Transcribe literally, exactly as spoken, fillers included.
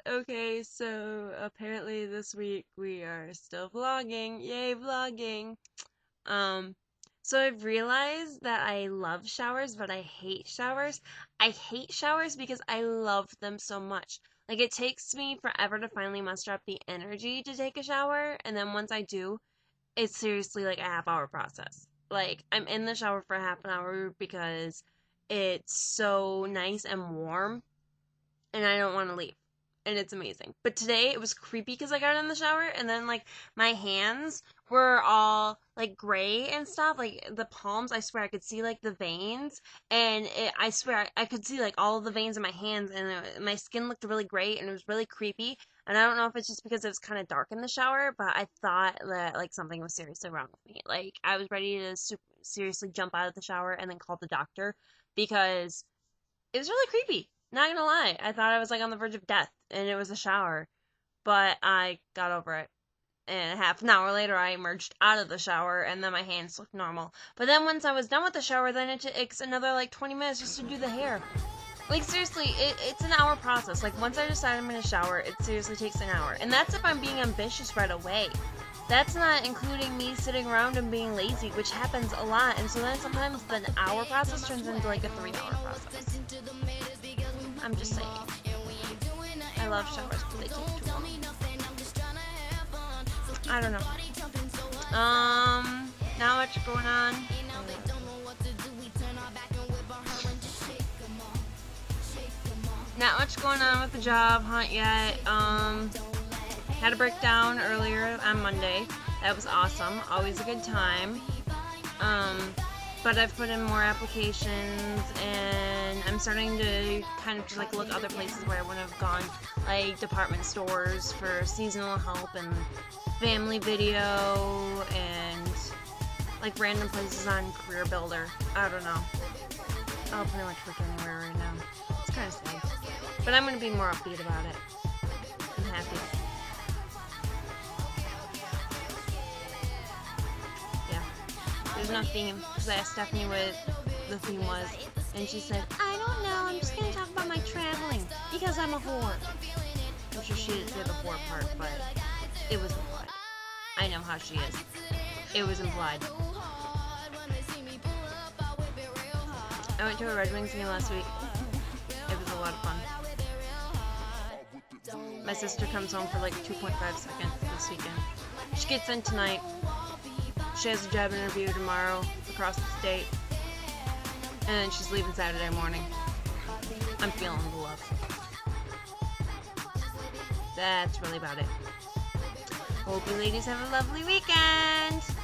Okay, so apparently this week we are still vlogging. Yay, vlogging. Um, so I've realized that I love showers, but I hate showers. I hate showers because I love them so much. Like it takes me forever to finally muster up the energy to take a shower, and then once I do, it's seriously like a half hour process. Like I'm in the shower for half an hour because it's so nice and warm and I don't want to leave. And it's amazing. But today it was creepy because I got in the shower and then like my hands were all like gray and stuff. Like the palms, I swear I could see like the veins, and it, I swear I, I could see like all of the veins in my hands, and it, my skin looked really gray and it was really creepy. And I don't know if it's just because it was kind of dark in the shower, but I thought that like something was seriously wrong with me. Like I was ready to super, seriously jump out of the shower and then call the doctor because it was really creepy. Not gonna lie, I thought I was like on the verge of death, and it was a shower, but I got over it. And half an hour later, I emerged out of the shower, and then my hands looked normal. But then once I was done with the shower, then it takes another like twenty minutes just to do the hair. Like seriously, it, it's an hour process. Like once I decide I'm gonna shower, it seriously takes an hour, and that's if I'm being ambitious right away. That's not including me sitting around and being lazy, which happens a lot. And so then sometimes the hour process turns into like a three-hour process. I'm just saying. I love showers, but they take too long. I don't know. Um, not much going on. Not much going on with the job hunt yet. Um, had a breakdown earlier on Monday. That was awesome. Always a good time. Um, but I've put in more applications, and I'm starting to kind of just like look other places where I wouldn't have gone, like department stores for seasonal help and family video and like random places on Career Builder. I don't know. I'll pretty much look anywhere right now. It's kind of sad. But I'm going to be more upbeat about it. I'm happy. Yeah. There's no theme, because I asked Stephanie what the theme was, and she said, I don't know, I'm just going to talk about my traveling, because I'm a whore. I'm sure she didn't say the whore part, but it was implied. I know how she is. It was implied. I went to a Red Wings game last week. It was a lot of fun. My sister comes home for like two point five seconds this weekend. She gets in tonight. She has a job interview tomorrow across the state. And then she's leaving Saturday morning. I'm feeling the love. That's really about it. Hope you ladies have a lovely weekend.